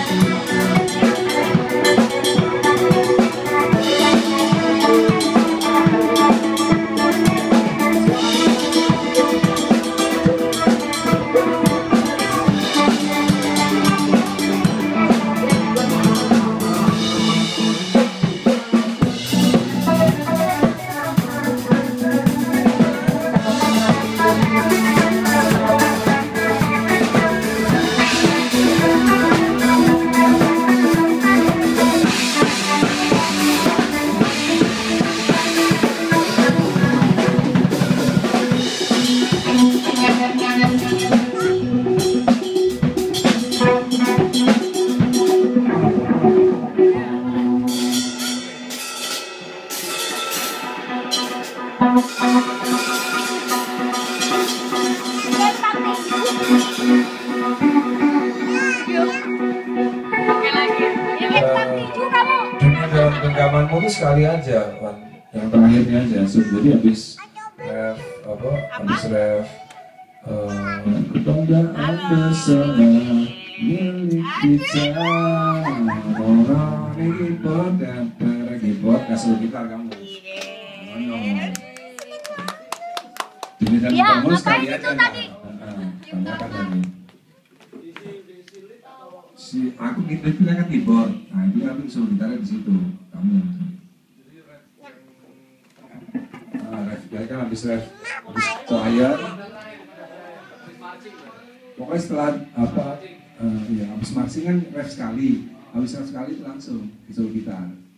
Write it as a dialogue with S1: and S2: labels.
S1: Rekamanmu tuh sekali aja, Wan. Yang terakhirnya aja. Jadi habis ref kebanggaan bersama milik kita orang keyboard dan keyboard kasih gitar kamu. Jadi dan kamu sekali aja. Tanyakan tadi. Si aku gitu kan keyboard. Nah itu aku disuruh gitarnya di situ. Kamu. Ref kan habis choir. Pokoknya setelah habis marching kan ref sekali. Habis ref sekali itu langsung disuruh gitar.